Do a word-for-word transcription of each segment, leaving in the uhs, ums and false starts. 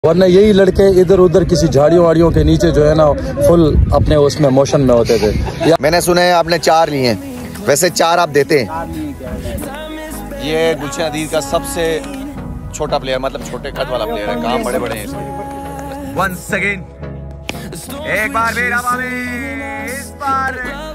वरना यही लड़के इधर उधर किसी झाड़ियों वाड़ियों के नीचे जो है ना फुल अपने उसमें मोशन में होते थे। मैंने सुना है आपने चार लिए हैं, वैसे चार आप देते हैं। ये गुलशन अदीद का सबसे छोटा प्लेयर, मतलब छोटे कद वाला प्लेयर है, काम बड़े बड़े हैं इसके। वंस अगेन एक बार फिर हवा में, इस बार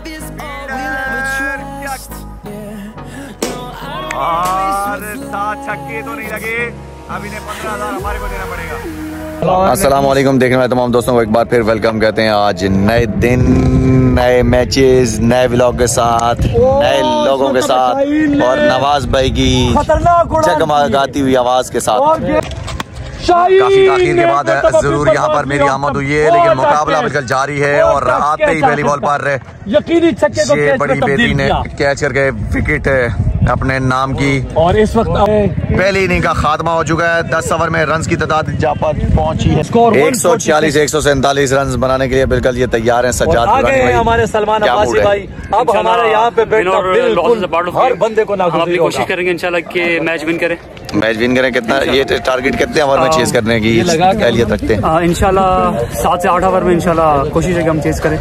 और सात छक्के तो नहीं लगे, अभी ने पंद्रह हजार हमारे को देना पड़ेगा। अस्सलाम वालेकुम, देखने वाले तमाम दोस्तों को एक बार फिर वेलकम कहते हैं। आज नए दिन, नए मैचेस, नए व्लॉग के साथ, नए लोगों के साथ और नवाज भाई की जगमगाती हुई आवाज के साथ। काफी ताखीर के बाद जरूर यहाँ पर मेरी आमद हुई है, लेकिन मुकाबला बिल्कुल जारी है और आते ही पहली बॉल पर ये बड़ी बेटी ने कैच करके विकेट अपने नाम की और इस वक्त पहली इनिंग का खात्मा हो चुका है। दस ओवर में रन की तादाद जहाँ पर पहुंची है एक सौ छियालीस एक सौ सैंतालीस रन बनाने के लिए बिल्कुल ये तैयार हैं। सज्जाद हमारे सलमान अब्बासी भाई अब हमारे यहाँ पे हर बंदे को ना कोशिश करेंगे इंशाल्लाह कि मैच विन करें। मैच विन करें। कितना ये टारगेट कितने ओवर में चेज करने की एहलियत रखते हैं? इंशाल्लाह सात से आठ ओवर में इंशाल्लाह कोशिश है कि हम चेज करें।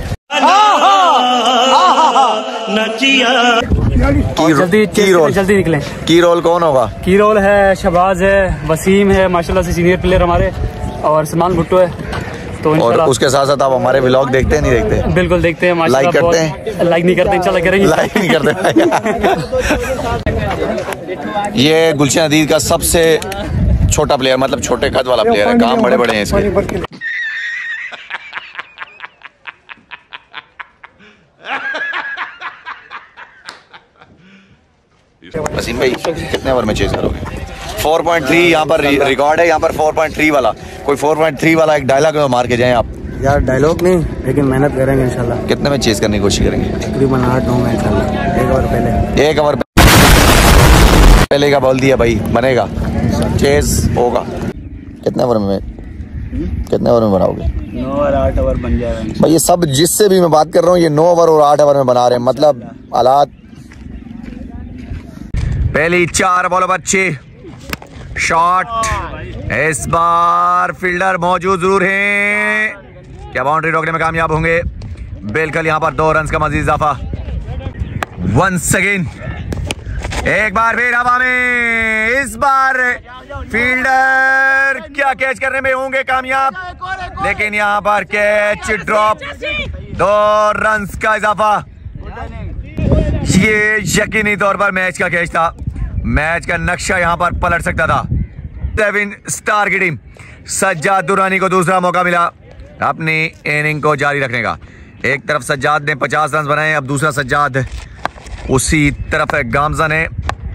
की, जल्दी की रोल जल्दी निकलें। की रोल कौन होगा? की रोल है शहबाज है, वसीम है, माशाल्लाह से सीनियर प्लेयर हमारे, और सलमान भुट्टो है। तो और उसके साथ साथ आप हमारे व्लॉग देखते हैं नहीं देखते? बिल्कुल देखते हैं, लाइक करते हैं? लाइक नहीं करते, इंशाल्लाह करेंगे। लाइक नहीं करते। ये गुलशन अदीद का सबसे छोटा प्लेयर, मतलब छोटे कद वाला प्लेयर है, काम बड़े बड़े हैं इसके। वसीम भाई कितने ओवर में चेज करोगे? चार पॉइंट तीन यहाँ पर रिकॉर्ड है, यहाँ पर चार पॉइंट तीन वाला कोई चार पॉइंट तीन वाला एक डायलॉग मार के जाएं आप। यार डायलॉग नहीं, लेकिन मेहनत करेंगे इंशाल्लाह। कितने में चेज करने की कोशिश करेंगे? तकरीबन आठ नौ में इंशाल्लाह। एक ओवर पहले एक ओवर पहले का बॉल दिया भाई, बनेगा चेज होगा। कितने ओवर में कितने ओवर में बनाओगे? नौ और आठ ओवर बन जाएगा भाई। ये सब जिससे भी मैं बात कर रहा हूँ ये नौ ओवर और आठ ओवर में बना रहे हैं, मतलब हालात। पहली चार बॉलों पर छह शॉट, इस बार फील्डर मौजूद जरूर हैं। क्या बाउंड्री रोकने में कामयाब होंगे? बिल्कुल, यहाँ पर दो रन का मजीद इजाफा। वंस अगेन एक बार फिर हवा में, इस बार फील्डर क्या कैच करने में होंगे कामयाब, लेकिन यहाँ पर कैच ड्रॉप, दो रन का इजाफा। ये यकीनी तौर पर मैच का कैच था, मैच का नक्शा यहां पर पलट सकता था। सेवन स्टार की टीम सज्जाद दुरानी को दूसरा मौका मिला अपनी इनिंग को जारी रखने का। एक तरफ सज्जाद ने पचास रन बनाए, अब दूसरा सज्जाद उसी तरफ है गामजा ने।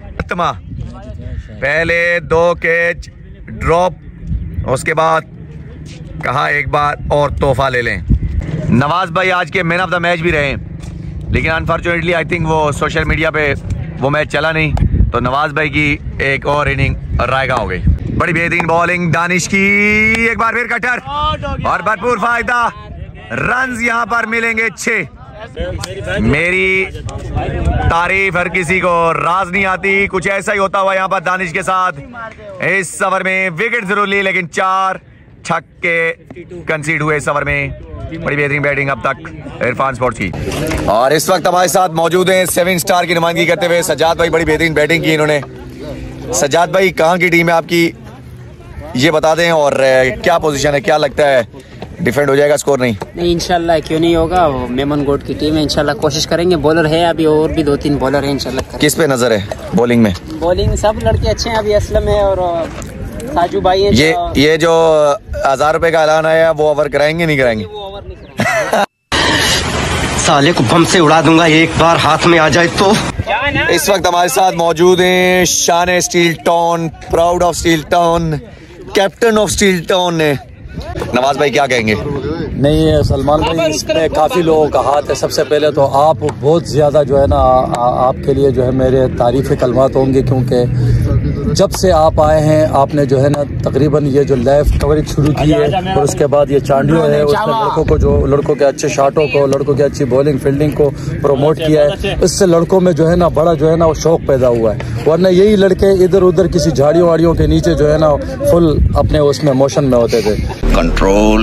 पहले दो कैच ड्रॉप, उसके बाद कहा एक बार और तोहफा ले लें। नवाज भाई आज के मैन ऑफ द मैच भी रहे, लेकिन अनफॉर्चुनेटली आई थिंक वो सोशल मीडिया पे वो मैच चला नहीं, तो नवाज भाई की एक और इनिंग रायगा हो गई। बड़ी बेहतरीन बॉलिंग दानिश की, एक बार फिर कटर और भरपूर फायदा, रन्स यहां पर मिलेंगे छह। मेरी तारीफ हर किसी को राज नहीं आती, कुछ ऐसा ही होता हुआ यहाँ पर दानिश के साथ। इस ओवर में विकेट जरूर ली, लेकिन चार छक्के कंसीड हुए इस ओवर में। बड़ी बेहतरीन बैटिंग अब तक इरफान स्पोर्ट्स की। और इस वक्त हमारे साथ मौजूद हैं सेवन स्टार की नुमाइंदगी करते हुए सज्जाद भाई। बड़ी बेहतरीन बैटिंग की इन्होंने। सज्जाद भाई कहाँ की टीम है आपकी, ये बता दें, और क्या पोजीशन है, क्या लगता है डिफेंड हो जाएगा स्कोर? नहीं नहीं इंशाल्लाह क्यों नहीं होगा, वो मेमन गोट की टीम है, इंशाल्लाह कोशिश करेंगे। बॉलर है अभी, और भी दो तीन बॉलर है इंशाल्लाह। किस पे नजर है बॉलिंग में? बॉलिंग सब लड़के अच्छे हैं, अभी असलम है और साजू भाई है। ये ये जो हजार रुपए का ऐलान आया वो ओवर कराएंगे नहीं कराएंगे? वो ओवर नहीं साले को बम से उड़ा दूंगा एक बार हाथ में आ जाए तो। इस वक्त हमारे साथ मौजूद हैं शान steel town, proud of steel town, captain of steel town ने नवाज भाई क्या कहेंगे? नहीं सलमान भाई, इसमें काफ़ी लोगों का हाथ है। सबसे पहले तो आप बहुत ज़्यादा जो है ना, आ, आपके लिए जो है मेरे तारीफ़ कलमात होंगे, क्योंकि जब से आप आए हैं आपने जो है ना तकरीबन ये जो लाइव कवरेज शुरू की है और उसके बाद ये चांडियो है उसमें लड़कों को जो लड़कों के अच्छे शॉटों को लड़कों की अच्छी बॉलिंग फील्डिंग को प्रमोट किया है। इससे लड़कों में जो है ना बड़ा जो है ना वो शौक पैदा हुआ है, वरना यही लड़के इधर उधर किसी झाड़ियों वाड़ियों के नीचे जो है ना फुल अपने उसमें मोशन में होते थे। कंट्रोल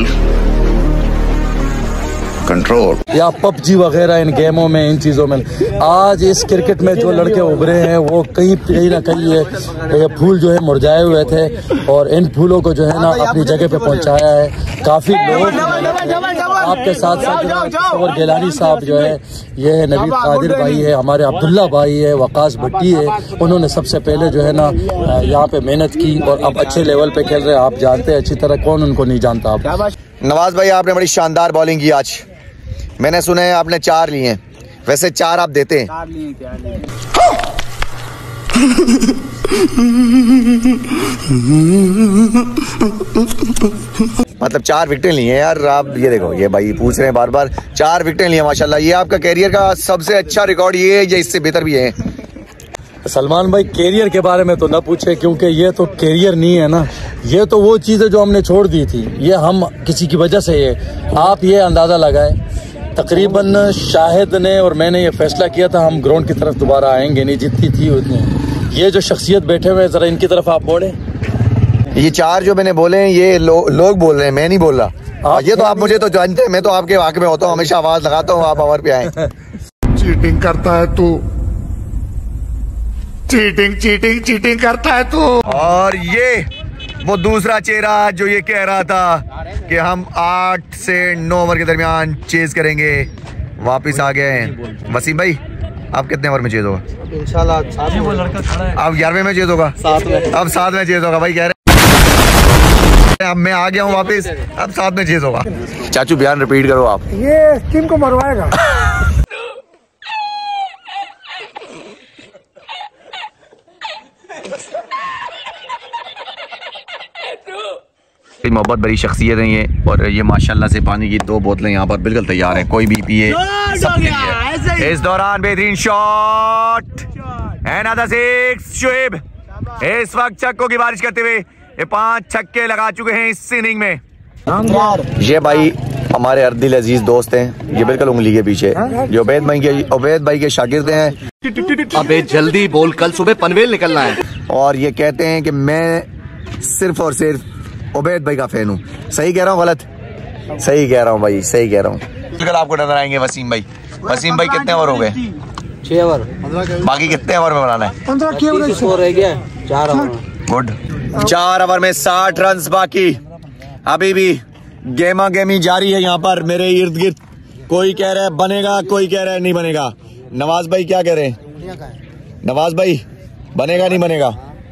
कंट्रोल या पबजी वगैरह इन गेमों में इन चीज़ों में। आज इस क्रिकेट में जो लड़के उभरे हैं वो कहीं कहीं ना कहीं ये, ये फूल जो है मुरझाए हुए थे और इन फूलों को जो है ना अपनी जगह पे पहुंचाया है। काफ़ी लोग आपके साथ साथ और गिलानी साहब जो है ये है, नवीद कादिर भाई है, हमारे अब्दुल्ला भाई है, वकास भट्टी है, उन्होंने सबसे पहले जो है ना यहाँ पे मेहनत की और अब अच्छे लेवल पे खेल रहे हैं। आप जानते हैं अच्छी तरह, कौन उनको नहीं जानता। आप नवाज भाई आपने बड़ी शानदार बॉलिंग की आज, मैंने सुना है आपने चार लिए हैं, वैसे चार आप देते हैं? चार लिए क्या लिए? मतलब चार विकेटें लिए हैं यार आप। ये देखो ये भाई पूछ रहे हैं बार बार, चार विकेटें लिए माशाल्लाह। ये आपका कैरियर का सबसे अच्छा रिकॉर्ड ये है या इससे बेहतर भी है? सलमान भाई कैरियर के बारे में तो ना पूछे क्योंकि ये तो कैरियर नहीं है ना, ये तो वो चीज़ है जो हमने छोड़ दी थी, ये हम किसी की वजह से। ये आप ये अंदाज़ा लगाए तकरीबन शाहिद ने और मैंने ये फैसला किया था हम ग्राउंड की तरफ दोबारा आएंगे नहीं, जितनी थी उतनी। ये जो शख्सियत बैठे हुए हैं ज़रा इनकी तरफ आप बोले। ये चार जो मैंने बोले हैं ये लो, लोग बोल रहे हैं, मैं नहीं बोल रहा। ये तो आप मुझे तो जानते हैं, मैं तो आपके वाक़ में होता हूँ, हमेशा आवाज़ लगाता हूँ, आप आवर पे आए। चीटिंग करता है तू, चीटिंग चीटिंग चीटिंग करता है तू। और ये वो दूसरा चेहरा जो ये कह रहा था कि हम आठ से नौ ओवर के दरमियान चेज करेंगे, वापिस आ गए हैं। वसीम भाई आप कितने ओवर में चेज होगा? इंशाल्लाह अब ग्यारहवें में चेज होगा, अब सात में चेज होगा। भाई कह रहे हैं अब मैं आ गया हूँ वापिस, अब सात में चेज होगा। चाचू बयान रिपीट करो आप। ये टीम को मरवाएगा। मोहब्बत भरी शख्सियत है ये, और ये माशाल्लाह से पानी की दो बोतलें यहाँ पर बिल्कुल तैयार हैं, कोई भी पिए सबके लिए। इस दौरान बेहतरीन शॉट अनदर सिक्स शुएब इस वक्त छक्कों की बारिश करते हुए ये पांच छक्के लगा चुके हैं इस इनिंग में। ये भाई हमारे अर्दिल अजीज दोस्त हैं, ये बिल्कुल उंगली के पीछे जो उबैद भाई के उबैद भाई के शागिर्द हैं। अबे जल्दी बोल, कल सुबह पनवेल निकलना है। और ये कहते हैं कि मैं सिर्फ और सिर्फ उबैद भाई का फैन हूँ। सही कह रहा हूँ गलत? सही कह रहा हूँ भाई, सही कह रहा हूँ। बिल्कुल आपको नजर आएंगे वसीम भाई। वसीम भाई कितने ओवर हो गए? छह ओवर। बाकी कितने ओवर में बनाना है? पंद्रह रह गया, चार ओवर। गुड। चार ओवर में साठ रन बाकी, अभी भी गेमा गेमी जारी है यहाँ पर मेरे इर्द गिर्द। कोई कह रहा है बनेगा, कोई कह रहा है नहीं बनेगा। नवाज भाई क्या कह रहे हैं? नवाज भाई बनेगा नहीं बनेगा?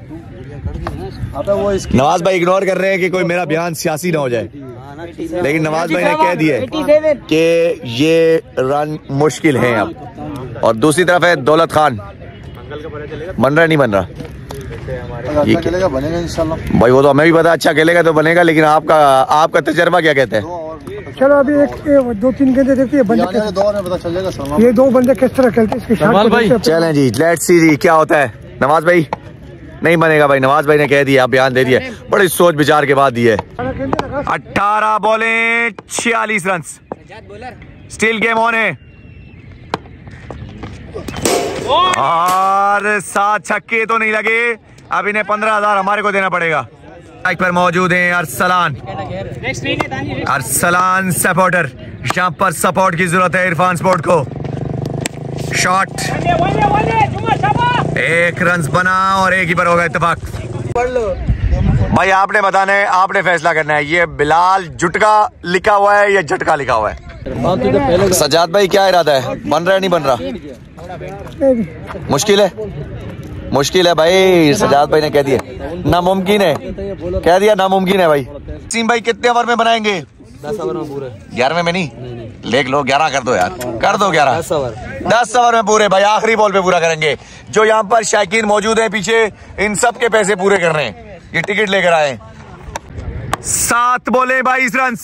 नवाज भाई इग्नोर कर रहे हैं कि कोई मेरा बयान सियासी ना हो जाए, लेकिन नवाज भाई ने कह दिया कि ये रन मुश्किल है अब। और दूसरी तरफ है दौलत खान, बन रहा नहीं बन रहा? ये खेलेगा बनेगा इंशाल्लाह। भाई वो तो हमें भी पता, अच्छा खेलेगा तो बनेगा, लेकिन आपका आपका तजर्बा क्या कहता है? चलो अभी एक दो तीन गेंदे देखते हैं, दो में पता चल जाएगा ये दो बंदे किस तरह खेलते हैं। चलें जी, लेट्स सी जी क्या होता है। नवाज भाई नहीं बनेगा भाई, नवाज भाई ने कह दिया, बयान दे दिया, बड़ी सोच विचार के बाद दिए। अठारह बॉलें छियालीस रन, स्टिल गेम ऑन है और सात छक्के तो नहीं लगे। अब इन्हें पंद्रह हजार हमारे को देना पड़ेगा। बाइक पर मौजूद हैं अरसलान, अरसलान सपोर्टर। यहाँ पर सपोर्ट की जरूरत है इरफान स्पोर्ट को। शॉट एक रन बना और एक ही पर होगा इत्तेफाक। भाई आपने बताना है, आपने फैसला करना है, ये बिलाल जुटका लिखा हुआ है या झटका लिखा हुआ है? सजाद भाई क्या इरादा है, बन रहा है नहीं बन रहा? मुश्किल है, मुश्किल है भाई। सजाद भाई ने कह दिया नामुमकिन है, कह दिया नामुमकिन है भाई। सीम भाई कितने ओवर में बनाएंगे? दस ओवर में पूरे। ग्यारह में नहीं, लेख लो ग्यारह कर दो यार, कर दो ग्यारह। दस ओवर दस ओवर में पूरे भाई, आखिरी बॉल पे पूरा करेंगे। जो यहाँ पर शायकीन मौजूद है पीछे, इन सब के पैसे पूरे कर रहे हैं, ये टिकट लेकर आए। सात बॉले बाईस रन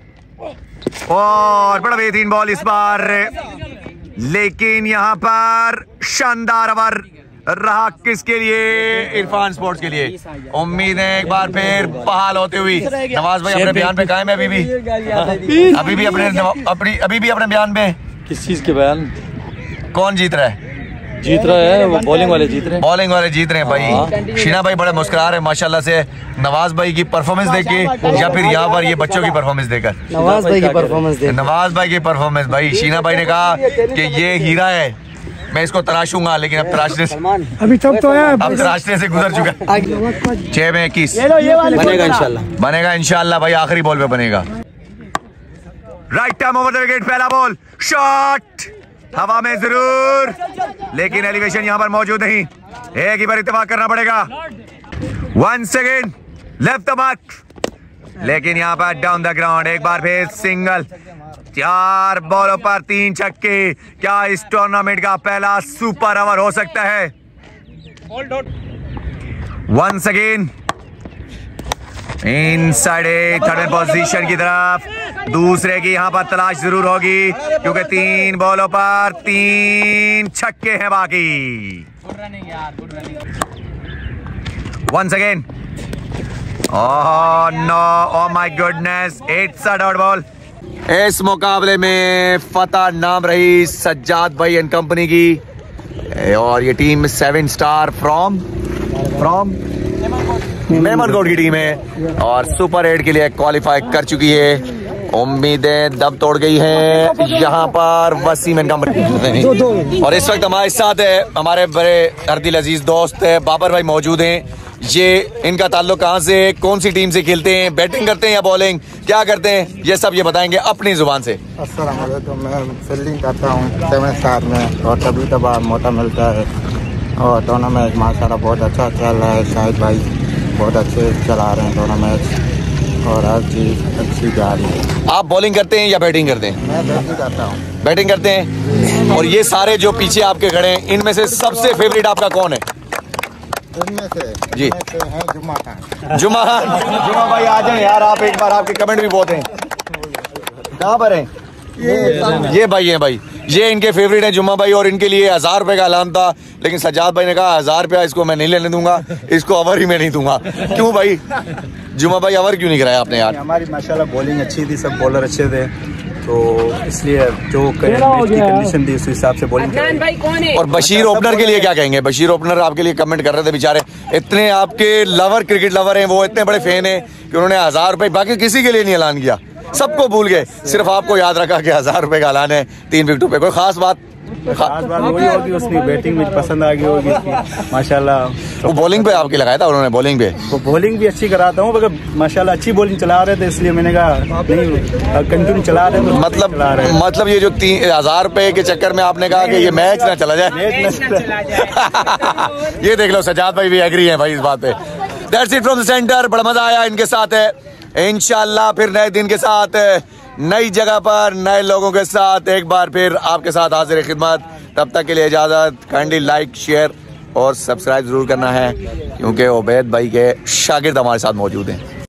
और बड़ा बेहतरीन बॉल इस बार, लेकिन यहाँ पर शानदार ओवर रहा किसके लिए? इरफान स्पोर्ट्स के लिए। उम्मीद है एक बार फिर बहाल होते हुई। नवाज भाई अपने बयान पे कायम है अभी भी अभी भी अपने अपनी अभी भी अपने बयान पे। किस चीज के बयान? कौन जीत रहा है? जीत रहा है वो, बॉलिंग वाले जीत रहे हैं। बॉलिंग वाले जीत रहे हैं भाई। शीना भाई बड़े मुस्कुरा रहे हैं माशाल्लाह से, नवाज भाई की परफॉर्मेंस देख के या फिर यहाँ पर ये बच्चों की परफॉर्मेंस देकर? नवाज भाई की परफॉर्मेंस देख नवाज भाई की परफॉर्मेंस भाई। शीना भाई ने कहा कि ये हीरा है, मैं इसको तराशूंगा, लेकिन अब तराशने से अभी तब तो है, अब तराशने से गुजर चुका। छह में इक्कीस बनेगा इंशाल्लाह, बनेगा इंशाल्लाह भाई। आखिरी बॉल पे बनेगा। Right time over the wicket, पहला बॉल, शॉट हवा में जरूर, लेकिन एलिवेशन यहां पर मौजूद नहीं। एक ही बार इत्तेफाक करना पड़ेगा। One second left the mark, लेकिन यहां पर डाउन द ग्राउंड। एक बार फिर सिंगल, चार बॉलों पर तीन छक्के। क्या इस टूर्नामेंट का पहला सुपर ओवर हो सकता है? Once again inside third position की तरफ, दूसरे की यहां पर तलाश जरूर होगी क्योंकि तीन बॉलों पर तीन छक्के हैं बाकी। Once again, oh no, oh my goodness, it's a dot ball. इस मुकाबले में फतह नाम रही सज्जाद भाई एंड कंपनी की, और ये team seven star from from Memonkot की टीम है और सुपर एट के लिए क्वालिफाई कर चुकी है। उम्मीदें दब तोड़ गई हैं यहाँ पर वसीम एंड कंपनी। और इस वक्त हमारे साथ है हमारे बड़े अर्दिल अजीज दोस्त है बाबर भाई मौजूद हैं। ये इनका ताल्लुक कहाँ से, कौन सी टीम से खेलते हैं, बैटिंग करते हैं या बॉलिंग, क्या करते हैं, ये सब ये बताएंगे अपनी जुबान से। अस्सलाम वालेकुम, मैं फील्डिंग करता हूँ सेवन स्टार में और कभी कभार मौका मिलता है। और टूर्नामेंट माशाल्लाह बहुत अच्छा चल रहा है, शाहिद भाई बहुत अच्छे चला रहे हैं टूर्नामेंट और हर चीज़ अच्छी जा रही है। आप बॉलिंग करते हैं या बैटिंग करते हैं? मैं बैटिंग करता हूँ। बैटिंग करते हैं। और ये सारे जो पीछे आपके खड़े हैं, इनमें से सबसे फेवरेट आपका कौन है? इनमें से जी इनमें से है जुम्मा खान। जुम्मा जुम्मा भाई आ जाए यार, आप एक बार, आपके कमेंट भी बहुत हैं। कहाँ पर हैं? ये भाई है भाई, ये इनके फेवरेट हैं जुम्मा भाई, और इनके लिए हजार रुपए का ऐलान था, लेकिन सज्जाद भाई ने कहा हजार रुपया इसको मैं नहीं लेने दूंगा, इसको ओवर ही मैं नहीं दूंगा। क्यों भाई जुम्मा भाई ओवर क्यों नहीं कराया आपने यार? हमारी माशाल्लाह बॉलिंग अच्छी थी, सब बॉलर अच्छे थे, तो इसलिए जो कंडीशन थी उस हिसाब से बॉलिंग। और बशीर ओपनर के लिए क्या कहेंगे? बशीर ओपनर आपके लिए कमेंट कर रहे थे बेचारे, इतने आपके लवर क्रिकेट लवर हैं, वो इतने बड़े फैन हैं कि उन्होंने हजार रुपए बाकी किसी के लिए नहीं ऐलान किया, सबको भूल गए, सिर्फ आपको याद रखा कि हजार रुपए का ऐलान है तीन विकेटों पे। कोई खास बात? खास बात वही होगी, उसकी बैटिंग मुझे पसंद आ गई होगी माशाल्लाह। वो बॉलिंग पे आपकी लगाया था उन्होंने? बॉलिंग पे वो बॉलिंग भी अच्छी कराता हूँ, मगर माशाल्लाह अच्छी बॉलिंग चला रहे थे, इसलिए मैंने कहा नहीं कंटिन्यू चला रहे तो मतलब चला रहे। मतलब ये जो तीन हजार रुपए के चक्कर में आपने कहा कि ये मैच ना चला जाए। ये देख लो सज्जाद भाई भी एग्री है भाई इस बात पे। That's it from the centre. बड़ा मजा आया इनके साथ है। इंशाल्लाह फिर नए दिन के साथ नई जगह पर नए लोगों के साथ एक बार फिर आपके साथ हाजिर खिदमत। तब तक के लिए इजाजत। काइंडली लाइक शेयर और सब्सक्राइब जरूर करना है, क्योंकि उबैद भाई के शागिर्द हमारे साथ मौजूद हैं।